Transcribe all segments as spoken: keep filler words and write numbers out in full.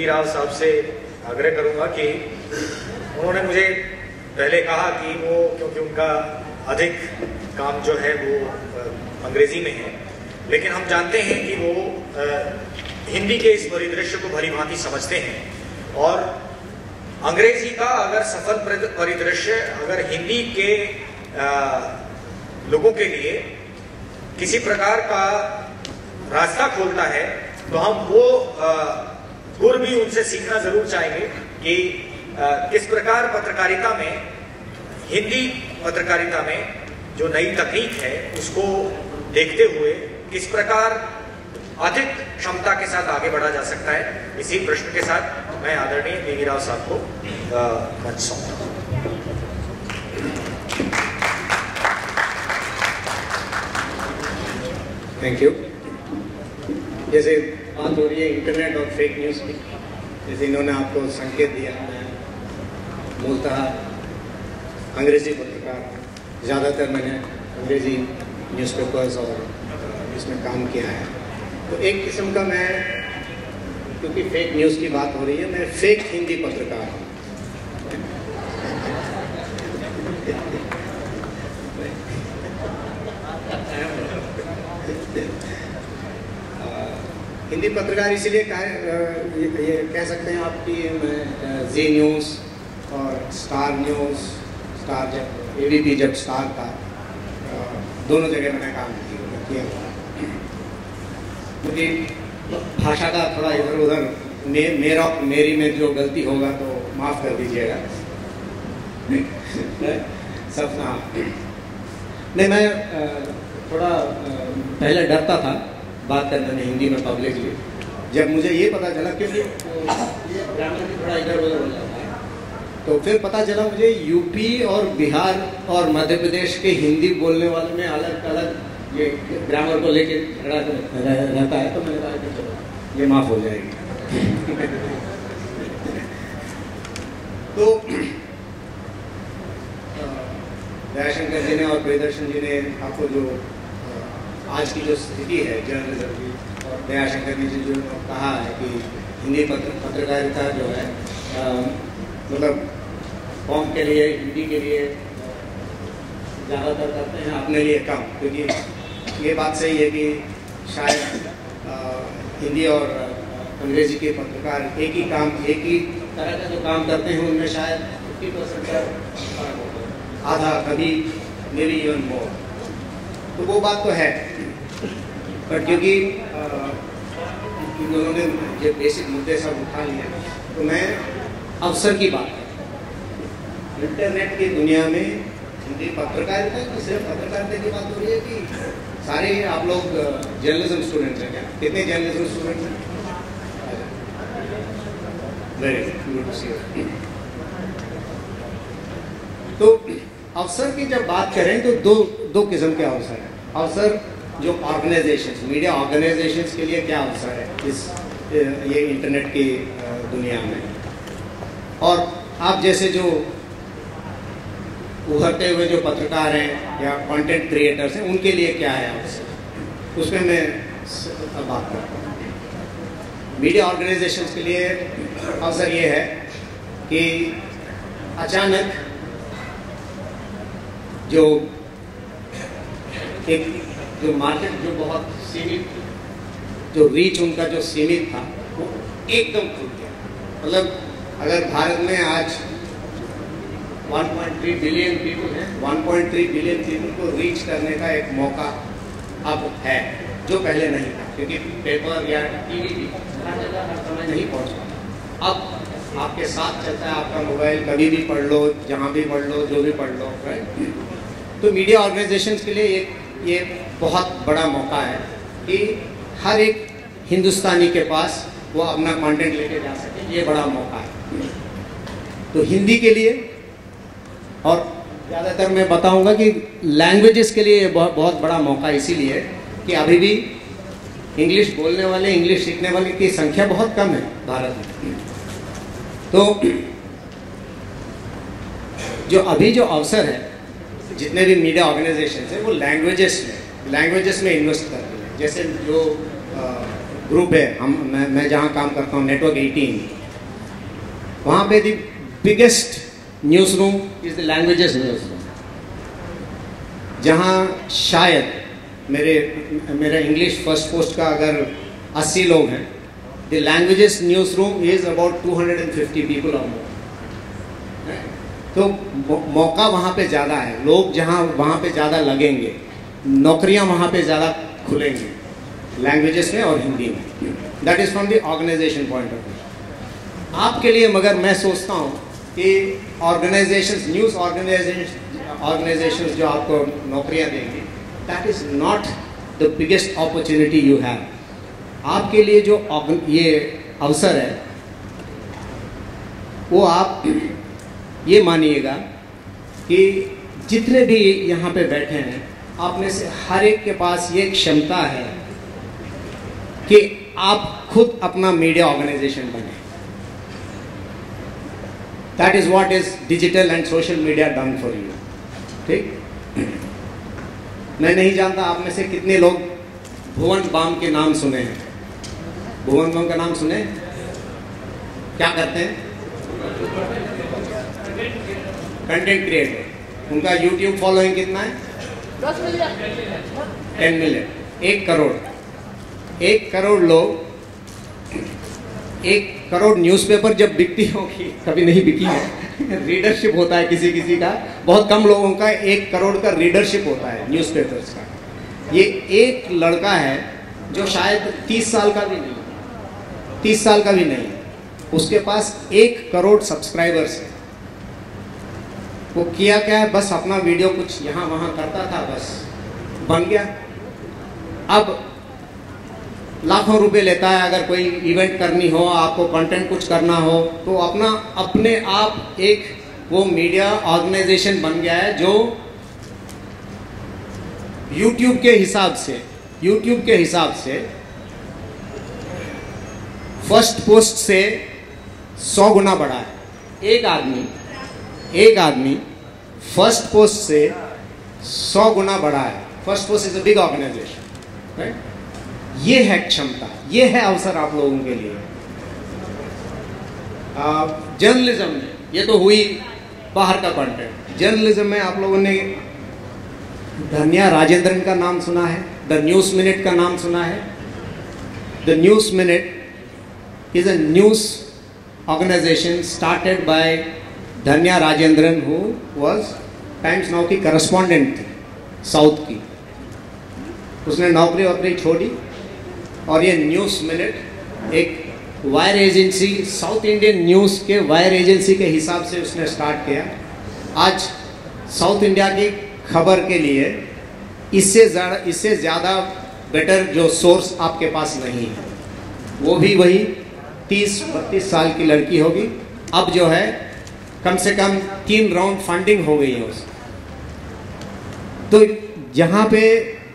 We Rao साहब से आग्रह करूंगा कि उन्होंने मुझे पहले कहा कि वो, क्योंकि उनका अधिक काम जो है वो अंग्रेजी में है, लेकिन हम जानते हैं कि वो आ, हिंदी के इस परिदृश्य को भली भांति समझते हैं और अंग्रेजी का अगर सफल परिदृश्य अगर हिंदी के आ, लोगों के लिए किसी प्रकार का रास्ता खोलता है तो हम वो गुर भी उनसे सीखना जरूर चाहेंगे कि आ, किस प्रकार पत्रकारिता में, हिंदी पत्रकारिता में जो नई तकनीक है उसको देखते हुए किस प्रकार अधिक क्षमता के साथ आगे बढ़ा जा सकता है। इसी प्रश्न के साथ मैं आदरणीय वी वी राव साहब को मंच सौंपता हूं। Thank you. जैसे बात हो रही है इंटरनेट और फेक न्यूज़ की, जैसे इन्होंने आपको संकेत दिया, मैं मूलतः अंग्रेजी पत्रकार, ज़्यादातर मैंने अंग्रेजी न्यूज़पेपर्स और इसमें काम किया है। तो एक किस्म का मैं, क्योंकि फेक न्यूज़ की बात हो रही है, मैं फेक हिंदी पत्रकार हूँ। हिंदी पत्रकार इसीलिए कह ये, ये कह सकते हैं आपकी, मैं जी न्यूज़ और स्टार न्यूज़, स्टार जब ए बी पी जब स्टार था, दोनों जगह मैंने काम किया हुआ। क्योंकि भाषा का थोड़ा इधर उधर मे, मेरा मेरी में जो गलती होगा तो माफ़ कर दीजिएगा। सब हाँ नहीं, मैं थोड़ा पहले डरता था बात करने में हिंदी में पब्लिकली। जब मुझे ये पता चला, क्योंकि ये ग्रामर भी थोड़ा इधर उधर हो जाता है, तो फिर पता चला मुझे यूपी और बिहार और मध्य प्रदेश के हिंदी बोलने वाले में अलग अलग ये ग्रामर को लेके झगड़ा रहता है। तो मैंने कहा कि चलो ये माफ़ हो जाएगी। तो दयाशंकर जी ने और प्रियदर्शन जी ने आपको जो आज की जो स्थिति है जर्नलिज्म की, और दयाशंकर जी जो कहा है कि हिंदी पत्र पत्रकारिता जो है मतलब कौम के लिए, हिंदी के लिए ज़्यादातर करते हैं, अपने लिए कम। क्योंकि ये बात सही है कि शायद आ, हिंदी और अंग्रेजी के पत्रकार एक ही काम, एक ही तरह का जो काम करते हैं उनमें शायद फिफ्टी परसेंट का आधा, कभी मे बी इवन मोर। तो वो बात तो है, पर क्योंकि इन दोनों ने जो बेसिक मुद्दे सब उठा लिए, तो मैं अवसर की बात है। इंटरनेट की दुनिया में हिंदी पत्रकारिता की, सिर्फ पत्रकारिता की बात हो रही है कि सारे आप लोग जर्नलिज्म स्टूडेंट्स हैं क्या? कितने जर्नलिज्म स्टूडेंट्स हैं? Very good to see you. तो अवसर की जब बात करें तो दो दो किस्म के अवसर हैं। अवसर जो ऑर्गेनाइजेशंस, मीडिया ऑर्गेनाइजेशंस के लिए क्या अवसर है इस ये इंटरनेट की दुनिया में, और आप जैसे जो उभरते हुए जो पत्रकार हैं या कंटेंट क्रिएटर्स हैं उनके लिए क्या है अवसर, उसमें मैं बात करता हूँ। मीडिया ऑर्गेनाइजेशंस के लिए अवसर ये है कि अचानक जो एक जो मार्केट जो बहुत सीमित, जो रीच उनका जो सीमित था वो एकदम खुल गया। मतलब अगर भारत में आज one point three billion people हैं, one point three billion people को रीच करने का एक मौका अब है, जो पहले नहीं था, क्योंकि पेपर या टीवी भी हर जगह हर समय नहीं पहुंच पाता। अब आपके साथ चलता है आपका मोबाइल, कभी भी पढ़ लो, जहाँ भी पढ़ लो, जो भी पढ़ लो, राइट। तो मीडिया ऑर्गेनाइजेशंस के लिए एक ये बहुत बड़ा मौका है कि हर एक हिंदुस्तानी के पास वो अपना कंटेंट लेके जा सके, ये बड़ा मौका है। तो हिंदी के लिए, और ज़्यादातर मैं बताऊंगा कि लैंग्वेजेस के लिए बहुत बहुत बड़ा मौका इसीलिए कि अभी भी इंग्लिश बोलने वाले, इंग्लिश सीखने वाले की संख्या बहुत कम है भारत में। तो जो अभी जो अवसर है, जितने भी मीडिया ऑर्गेनाइजेशन हैं वो लैंग्वेजेस में लैंग्वेजेस में इन्वेस्ट करते हैं। जैसे जो ग्रुप है, हम मैं, मैं जहाँ काम करता हूँ, नेटवर्क एटीन, वहाँ पे the biggest news room is the languages news room, जहाँ शायद मेरे मेरा इंग्लिश फर्स्ट पोस्ट का अगर अस्सी लोग हैं, the languages news room is about two hundred fifty people और मोर। तो मौका वहाँ पे ज़्यादा है, लोग जहाँ वहाँ पे ज़्यादा लगेंगे, नौकरियाँ वहाँ पे ज़्यादा खुलेंगी लैंग्वेजेस में और हिंदी में। That is from the organisation point of view. आपके लिए मगर मैं सोचता हूँ कि ऑर्गेनाइजेशंस, न्यूज़ ऑर्गेनाइजेशन ऑर्गेनाइजेशंस जो आपको नौकरियाँ देंगी, that is not the biggest opportunity you have. आपके लिए जो ये अवसर है वो आप ये मानिएगा कि जितने भी यहाँ पे बैठे हैं, आप में से हर एक के पास ये क्षमता है कि आप खुद अपना मीडिया ऑर्गेनाइजेशन बने। That is what is digital and social media done for you. ठीक, मैं नहीं जानता आप में से कितने लोग भुवन बाम के नाम सुने हैं। भुवन बाम का नाम सुने? क्या करते हैं? Content creator. उनका यूट्यूब फॉलोइंग कितना है? दस मिलियन टेन मिलियन, एक करोड़। एक करोड़ लोग, एक करोड़ न्यूज़पेपर जब बिकती होगी, कभी नहीं बिकी है, रीडरशिप होता है किसी किसी का, बहुत कम लोगों का एक करोड़ का रीडरशिप होता है न्यूज़पेपर्स का। ये एक लड़का है जो शायद तीस साल का भी नहीं, तीस साल का भी नहीं, उसके पास एक करोड़ सब्सक्राइबर्स है। वो किया क्या है, बस अपना वीडियो कुछ यहाँ वहाँ करता था, बस बन गया। अब लाखों रुपए लेता है, अगर कोई इवेंट करनी हो, आपको कंटेंट कुछ करना हो, तो अपना अपने आप एक वो मीडिया ऑर्गेनाइजेशन बन गया है जो यूट्यूब के हिसाब से यूट्यूब के हिसाब से फर्स्ट पोस्ट से सौ गुना बढ़ा है। एक आदमी एक आदमी फर्स्ट पोस्ट से सौ गुना बढ़ा है। First post is a big organisation, right? ये है क्षमता, ये है अवसर आप लोगों के लिए। जर्नलिज्म में ये तो हुई बाहर का कंटेंट। जर्नलिज्म में आप लोगों ने धन्या राजेंद्रन का नाम सुना है, द न्यूज मिनट का नाम सुना है। The news minute is a news organisation started by Dhanya Rajendran, who was Times Now की करस्पॉन्डेंट थी साउथ की। उसने नौकरी वोकरी छोड़ी और ये न्यूज़ मिनट एक wire agency, South Indian news के वायर एजेंसी के हिसाब से उसने स्टार्ट किया। आज साउथ इंडिया की खबर के लिए इससे ज़्यादा इससे ज़्यादा बेटर जो सोर्स आपके पास नहीं है। वो भी वही तीस बत्तीस साल की लड़की होगी। अब जो है कम से कम तीन राउंड फंडिंग हो गई है उसकी। तो यहाँ पे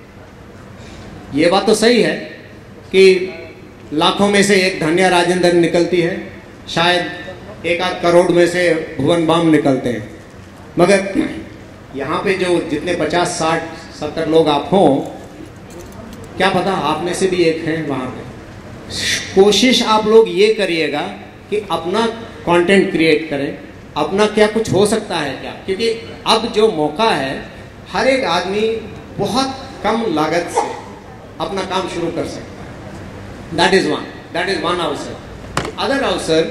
ये बात तो सही है कि लाखों में से एक धन्या राजेंद्र निकलती है, शायद एक आध करोड़ में से भुवन बाम निकलते हैं, मगर यहाँ पे जो जितने पचास साठ सत्तर लोग आप हों, क्या पता आप में से भी एक हैं वहाँ पे। कोशिश आप लोग ये करिएगा कि अपना कंटेंट क्रिएट करें, अपना क्या कुछ हो सकता है क्या, क्योंकि अब जो मौका है हर एक आदमी बहुत कम लागत से अपना काम शुरू कर सकता है। That is one that is one अवसर। अदर अवसर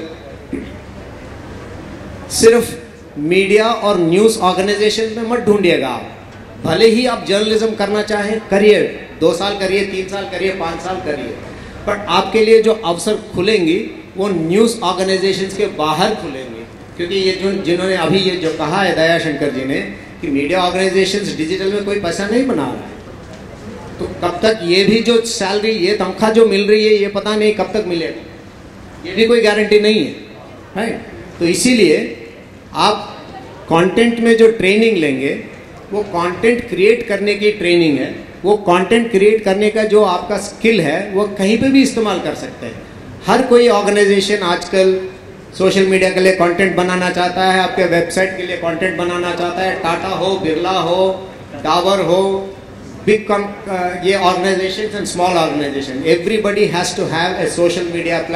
सिर्फ मीडिया और न्यूज़ ऑर्गेनाइजेशन में मत ढूंढिएगा। आप भले ही आप जर्नलिज्म करना चाहें, करिए, दो साल करिए, तीन साल करिए, पाँच साल करिए, बट आपके लिए जो अवसर खुलेंगी वो न्यूज़ ऑर्गेनाइजेशंस के बाहर खुलेंगे। क्योंकि ये जो जिन्होंने अभी ये जो कहा है दया शंकर जी ने कि मीडिया ऑर्गेनाइजेशंस डिजिटल में कोई पैसा नहीं बना रहा है, तो कब तक ये भी जो सैलरी, ये तनख्वाह जो मिल रही है, ये पता नहीं कब तक मिलेगा, ये भी कोई गारंटी नहीं है, राइट? तो इसीलिए आप कंटेंट में जो ट्रेनिंग लेंगे वो कंटेंट क्रिएट करने की ट्रेनिंग है। वो कंटेंट क्रिएट करने का जो आपका स्किल है वो कहीं पे भी इस्तेमाल कर सकते हैं। हर कोई ऑर्गेनाइजेशन आजकल सोशल मीडिया के लिए कंटेंट बनाना चाहता है, आपके वेबसाइट के लिए कंटेंट बनाना चाहता है। टाटा हो, बिरला हो, डाबर हो, big uh, ये organizations and small organization, everybody has to have a social media plan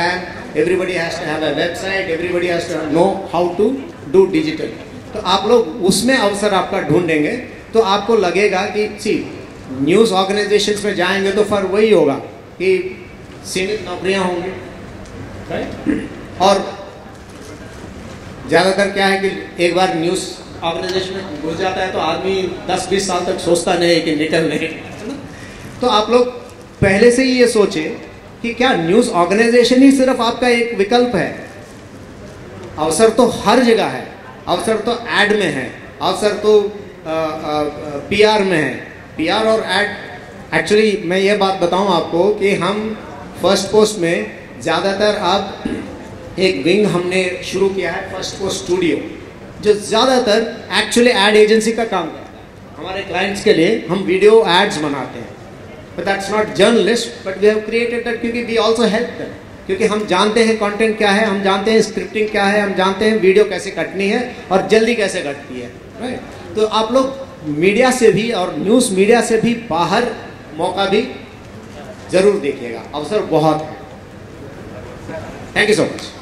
everybody has to have a website, everybody has to know how to do digital. तो आप लोग उसमें अवसर आपका ढूंढेंगे तो आपको लगेगा कि सी न्यूज़ ऑर्गेनाइजेशंस में जाएंगे तो फिर वही होगा कि सीमित नौकरियां होंगी, राइट। और ज़्यादातर क्या है कि एक बार न्यूज़ ऑर्गेनाइजेशन में घुस जाता है तो आदमी दस बीस साल तक सोचता नहीं कि निकल नहीं, है ना। तो आप लोग पहले से ही ये सोचे कि क्या न्यूज़ ऑर्गेनाइजेशन ही सिर्फ आपका एक विकल्प है। अवसर तो हर जगह है, अवसर तो एड में है, अवसर तो पीआर में है। पीआर और एड, एक्चुअली मैं ये बात बताऊं आपको कि हम फर्स्ट पोस्ट में ज़्यादातर अब एक विंग हमने शुरू किया है, फर्स्ट पोस्ट स्टूडियो, जो ज़्यादातर एक्चुअली एड एजेंसी का काम करता है। हमारे क्लाइंट्स के लिए हम वीडियो एड्स बनाते हैं, but that's not journalist, but we have created that क्योंकि वी आल्सो हेल्प देम, क्योंकि हम जानते हैं कंटेंट क्या है, हम जानते हैं स्क्रिप्टिंग क्या है, हम जानते हैं वीडियो कैसे कटनी है और जल्दी कैसे कटती है, राइट। तो आप लोग मीडिया से भी और न्यूज़ मीडिया से भी बाहर मौका भी जरूर देखिएगा, अवसर बहुत है। Thank you so much.